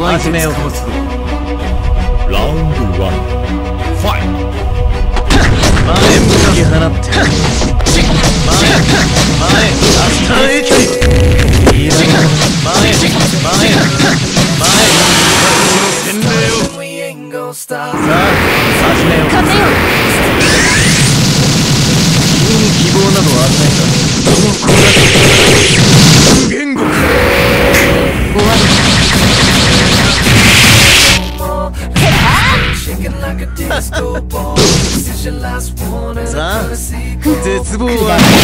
お相手目を持つ。 ラウンド1ファイト。 前向き放って前アフターエイトいいだろ前洗礼をさあ始めよう。 勝てよ。 君に希望など与えたこの子が無言語か。 終わりさあ絶望は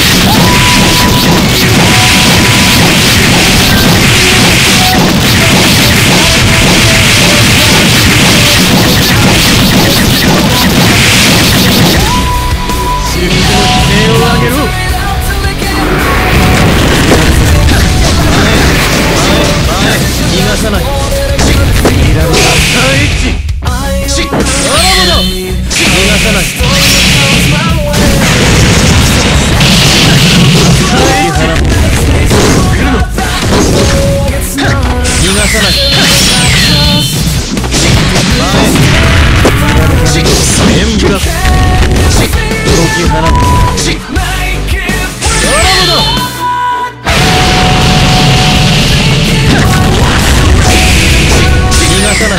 至福の悲鳴を上げろ。前逃がさない。いらぬアフターエッジ逃がさない。逃がさない。エンブラス解き放つ。逃がさない。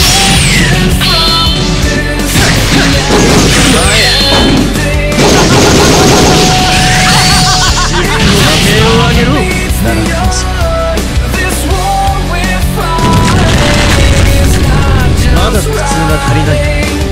まだ苦痛が足りない。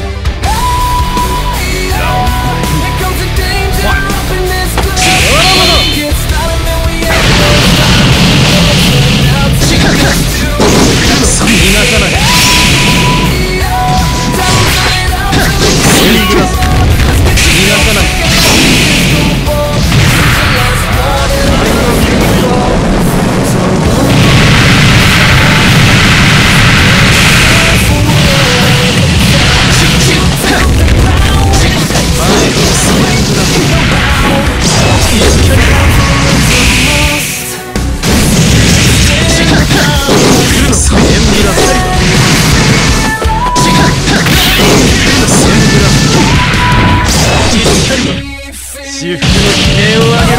至福の悲鳴を上げろ。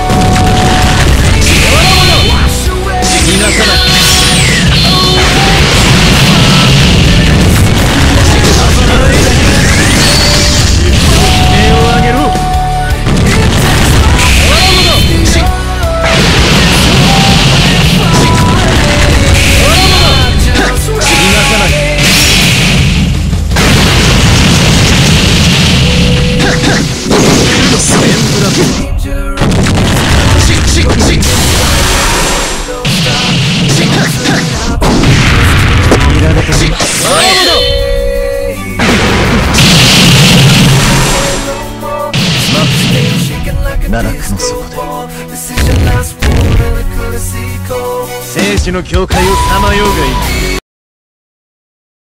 逃がさない。奈落の底で生死の境界をさまようがいい。